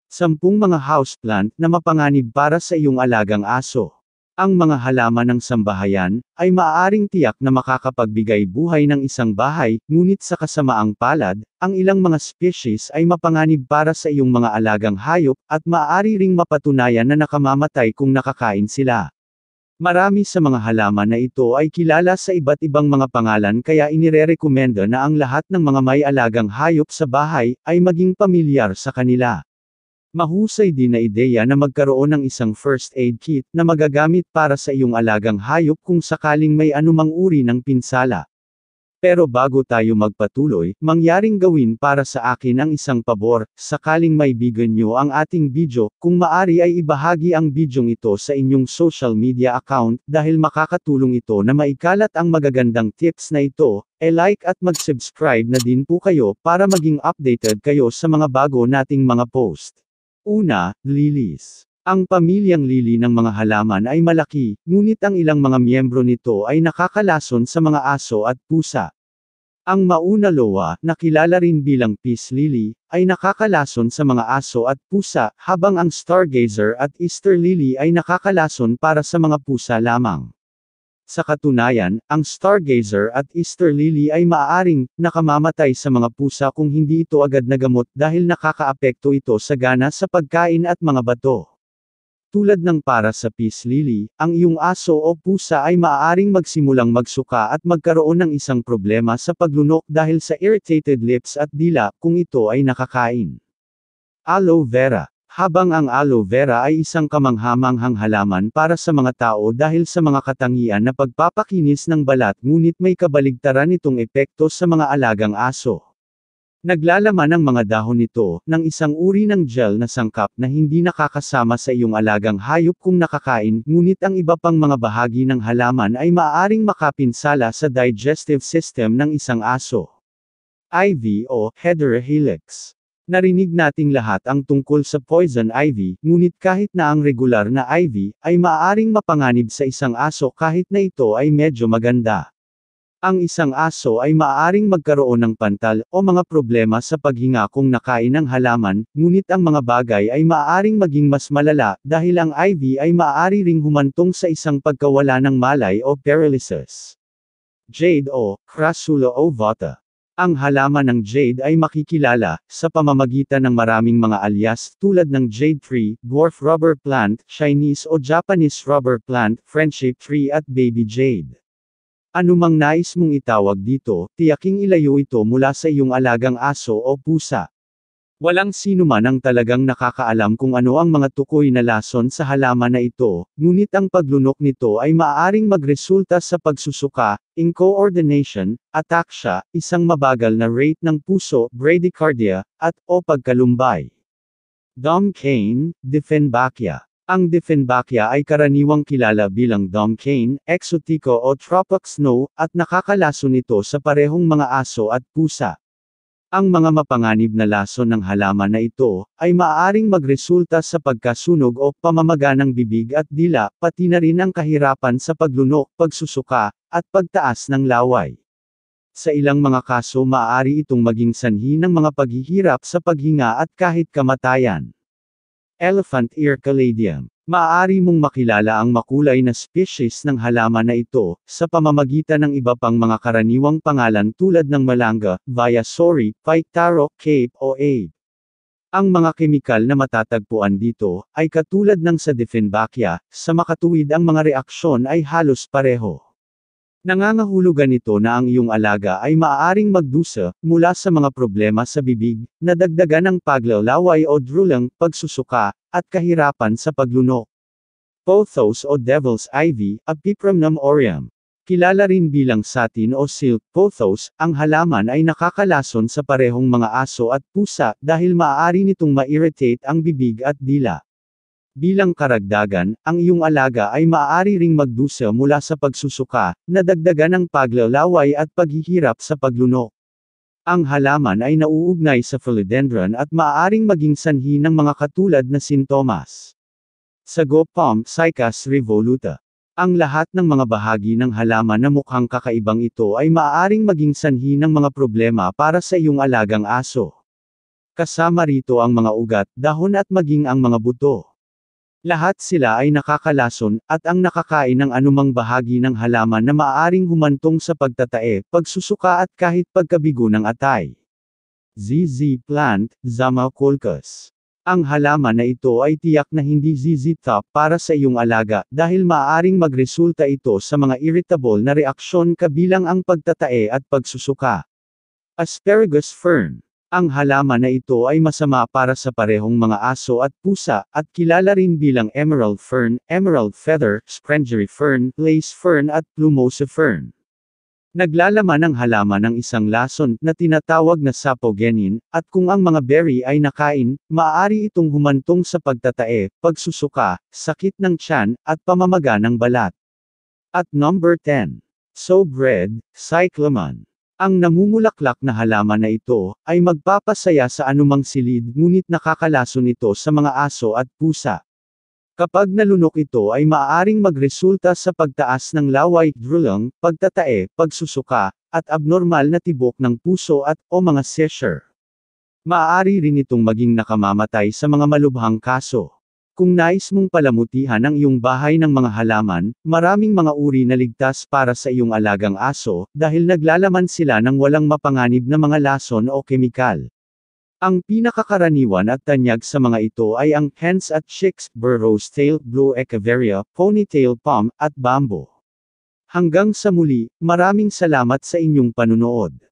10 mga houseplant na mapanganib para sa iyong alagang aso. Ang mga halaman ng sambahayan ay maaaring tiyak na makakapagbigay buhay ng isang bahay, ngunit sa kasamaang palad, ang ilang mga species ay mapanganib para sa iyong mga alagang hayop, at maaari ring mapatunayan na nakamamatay kung nakakain sila. Marami sa mga halaman na ito ay kilala sa iba't ibang mga pangalan, kaya inirerekomenda na ang lahat ng mga may alagang hayop sa bahay ay maging pamilyar sa kanila. Mahusay din na ideya na magkaroon ng isang first aid kit na magagamit para sa iyong alagang hayop kung sakaling may anumang uri ng pinsala. Pero bago tayo magpatuloy, mangyaring gawin para sa akin ang isang pabor, sakaling maibigan nyo ang ating video, kung maari ay ibahagi ang bidyong ito sa inyong social media account, dahil makakatulong ito na maikalat ang magagandang tips na ito, like at mag-subscribe na din po kayo para maging updated kayo sa mga bago nating mga post. Una, lilies. Ang pamilyang lili ng mga halaman ay malaki, ngunit ang ilang mga miyembro nito ay nakakalason sa mga aso at pusa. Ang mauna loa, na kilala rin bilang peace lily, ay nakakalason sa mga aso at pusa, habang ang stargazer at Easter lily ay nakakalason para sa mga pusa lamang. Sa katunayan, ang stargazer at Easter lily ay maaaring nakamamatay sa mga pusa kung hindi ito agad nagamot dahil nakakaapekto ito sa gana sa pagkain at mga bato. Tulad ng para sa peace lily, ang iyong aso o pusa ay maaaring magsimulang magsuka at magkaroon ng isang problema sa paglunok dahil sa irritated lips at dila kung ito ay nakakain. Aloe vera. Habang ang aloe vera ay isang kamanghamanghang halaman para sa mga tao dahil sa mga katangian na pagpapakinis ng balat, ngunit may kabaligtaran itong epekto sa mga alagang aso. Naglalaman ang mga dahon nito ng isang uri ng gel na sangkap na hindi nakakasama sa iyong alagang hayop kung nakakain, ngunit ang iba pang mga bahagi ng halaman ay maaaring makapinsala sa digestive system ng isang aso. Ivy o Hedera helix. Narinig nating lahat ang tungkol sa poison ivy, ngunit kahit na ang regular na ivy ay maaaring mapanganib sa isang aso kahit na ito ay medyo maganda. Ang isang aso ay maaaring magkaroon ng pantal o mga problema sa paghinga kung nakain ng halaman, ngunit ang mga bagay ay maaaring maging mas malala dahil ang ivy ay maaari ring humantong sa isang pagkawala ng malay o paralysis. Jade o Crassula ovata. Ang halaman ng jade ay makikilala sa pamamagitan ng maraming mga alias tulad ng jade tree, dwarf rubber plant, Chinese o Japanese rubber plant, friendship tree at baby jade. Anumang nais mong itawag dito, tiyaking ilayo ito mula sa iyong alagang aso o pusa. Walang sino man ang talagang nakakaalam kung ano ang mga tukoy na lason sa halaman na ito, ngunit ang paglunok nito ay maaaring magresulta sa pagsusuka, incoordination, ataksya, isang mabagal na rate ng puso, bradycardia, at/o pagkalumbay. Dom cane, Dieffenbachia. Ang Dieffenbachia ay karaniwang kilala bilang Dom cane, exotico o tropic snow, at nakakalason nito sa parehong mga aso at pusa. Ang mga mapanganib na lason ng halaman na ito, ay maaaring magresulta sa pagkasunog o pamamaga ng bibig at dila, pati na rin ang kahirapan sa paglunok, pagsusuka, at pagtaas ng laway. Sa ilang mga kaso maaari itong maging sanhi ng mga paghihirap sa paghinga at kahit kamatayan. Elephant ear caladium. Maaari mong makilala ang makulay na species ng halaman na ito, sa pamamagitan ng iba pang mga karaniwang pangalan tulad ng malanga, viasori, phytaro, cape o abe. Ang mga kemikal na matatagpuan dito, ay katulad ng sa Dieffenbachia, sa makatuwid ang mga reaksyon ay halos pareho. Nangangahulugan ito na ang iyong alaga ay maaaring magdusa, mula sa mga problema sa bibig, na dagdagan ng paglalaway o drooling, pagsusuka, at kahirapan sa paglunok. Pothos o Devil's Ivy, Apiphragmum aureum. Kilala rin bilang satin o silk pothos, ang halaman ay nakakalason sa parehong mga aso at pusa, dahil maaari nitong ma-irritate ang bibig at dila. Bilang karagdagan, ang iyong alaga ay maaari ring magdusa mula sa pagsusuka, na dagdagan ng paglalaway at paghihirap sa paglunok. Ang halaman ay nauugnay sa philodendron at maaaring maging sanhi ng mga katulad na sintomas. Sago palm, Cycas revoluta. Ang lahat ng mga bahagi ng halaman na mukhang kakaibang ito ay maaaring maging sanhi ng mga problema para sa iyong alagang aso. Kasama rito ang mga ugat, dahon at maging ang mga buto. Lahat sila ay nakakalason, at ang nakakain ng anumang bahagi ng halaman na maaaring humantong sa pagtatae, pagsusuka at kahit pagkabigo ng atay. ZZ Plant, Zamaucolcus. Ang halaman na ito ay tiyak na hindi ZZ top para sa iyong alaga, dahil maaaring magresulta ito sa mga irritable na reaksyon kabilang ang pagtatae at pagsusuka. Asparagus Fern. Ang halaman na ito ay masama para sa parehong mga aso at pusa, at kilala rin bilang emerald fern, emerald feather, strangery fern, lace fern at plumosa fern. Naglalaman ang halaman ng isang lason na tinatawag na sapogenin, at kung ang mga berry ay nakain, maaari itong humantong sa pagtatae, pagsusuka, sakit ng tiyan, at pamamaga ng balat. At number 10. Sobred, cyclamen. Ang namumulaklak na halaman na ito, ay magpapasaya sa anumang silid ngunit nakakalason ito sa mga aso at pusa. Kapag nalunok ito ay maaaring magresulta sa pagtaas ng laway, drooling, pagtatae, pagsusuka, at abnormal na tibok ng puso at o mga seizure. Maaari rin itong maging nakamamatay sa mga malubhang kaso. Kung nais mong palamutihan ang iyong bahay ng mga halaman, maraming mga uri na ligtas para sa iyong alagang aso, dahil naglalaman sila ng walang mapanganib na mga lason o kemikal. Ang pinakakaraniwan at tanyag sa mga ito ay ang hens at chicks, burrow's tail, blue echeveria, ponytail palm, at bamboo. Hanggang sa muli, maraming salamat sa inyong panunood.